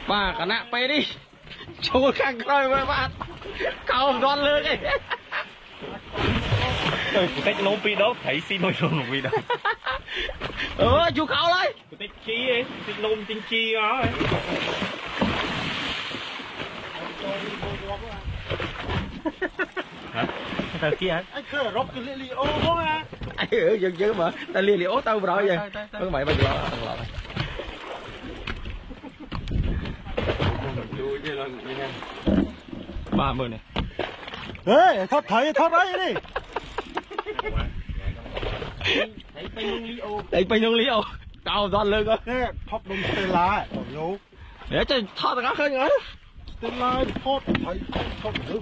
bà cả nạ bay đi chỗ khang coi với bạn cao con lên ấy tết nấu pi đó thấy xin nồi nồi vì đó chú cao đấy tết chi ấy xin nôm tinh chi đó ấy hả tao kia anh cứ róc cái li ô không à anh ở dừng chứ mà ta li ố tao rồi vậy có mày bây giờ ba mươi này ê thoát thấy thoát đấy đi đây bay nông lý ô cao giòn lên cơ nè thoát đông tê lá nhú để cho thoát cả khơi nữa tê lá thoát thấy thoát được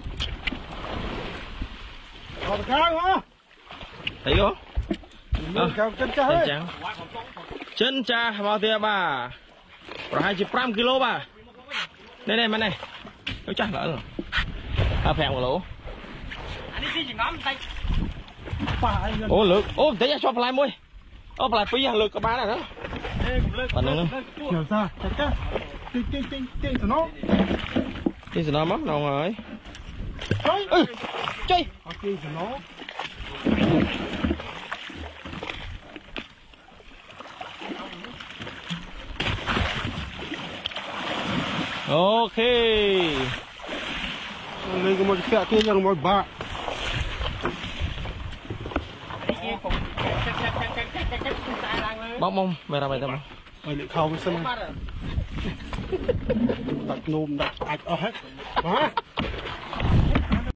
thoát cái hả thấy không chân trắng chân cha bao tiêu bà 25 kg bà đây này mà này nó chắc lỡ rồi phèn một lỗ ô lực ô thấy cho lại môi ô lại phi lực các bạn này đó còn nữa làm sao chắc tinh nó đi nó mất đâu rồi chơi nó ok lên cái một cái kia là một bạ bóc mông mày ra mày tao mày lại khâu cái sân tạch nôm đặt ạch ở hết hả